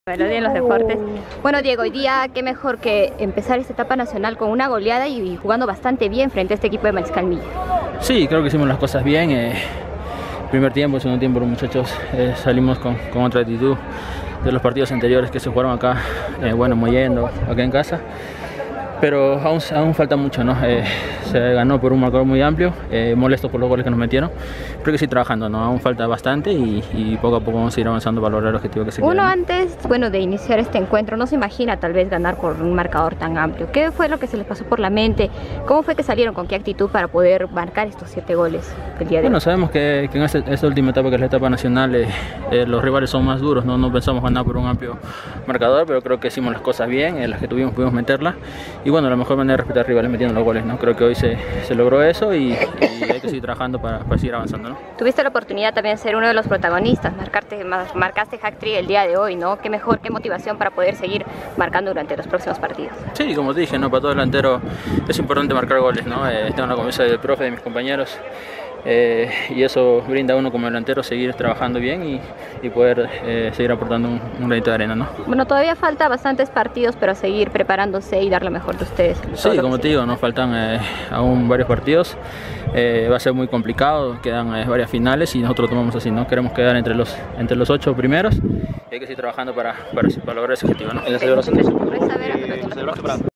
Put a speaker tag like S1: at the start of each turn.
S1: Bueno, bien los deportes. Bueno, Diego, hoy día qué mejor que empezar esta etapa nacional con una goleada y jugando bastante bien frente a este equipo de Mariscal Milla.
S2: Sí, creo que hicimos las cosas bien. Primer tiempo, segundo tiempo los muchachos salimos con otra actitud de los partidos anteriores que se jugaron acá, bueno, Mollendo, acá en casa. Pero aún falta mucho, ¿no? Se ganó por un marcador muy amplio, molesto por los goles que nos metieron. Creo que sí trabajando, ¿no? Aún falta bastante y poco a poco vamos a ir avanzando para lograr el objetivo que se quiere.
S1: Uno antes, bueno, de iniciar este encuentro no se imagina tal vez ganar por un marcador tan amplio. ¿Qué fue lo que se les pasó por la mente? ¿Cómo fue que salieron? ¿Con qué actitud para poder marcar estos 7 goles el día de hoy?
S2: Bueno, sabemos que en esta última etapa, que es la etapa nacional, los rivales son más duros, ¿no? No pensamos ganar por un amplio marcador, pero creo que hicimos las cosas bien, en las que tuvimos pudimos meterlas. Y bueno, la mejor manera es respetar rivales metiendo los goles, ¿no? Creo que hoy se logró eso y hay que seguir trabajando para seguir avanzando, ¿no?
S1: Tuviste la oportunidad también de ser uno de los protagonistas, marcaste hat-trick el día de hoy, ¿no? Qué mejor, qué motivación para poder seguir marcando durante los próximos partidos.
S2: Sí, como te dije, ¿no? Para todo delantero es importante marcar goles, ¿no? Tengo la confianza del profe, de mis compañeros. Y eso brinda a uno como delantero seguir trabajando bien y poder seguir aportando un granito de arena, ¿no?
S1: Bueno, todavía falta bastantes partidos, pero seguir preparándose y dar lo mejor de ustedes.
S2: Sí, como te digo, nos faltan aún varios partidos. Va a ser muy complicado, quedan varias finales y nosotros tomamos así, ¿no? Queremos quedar entre los 8 primeros y hay que seguir trabajando para lograr ese objetivo, ¿no?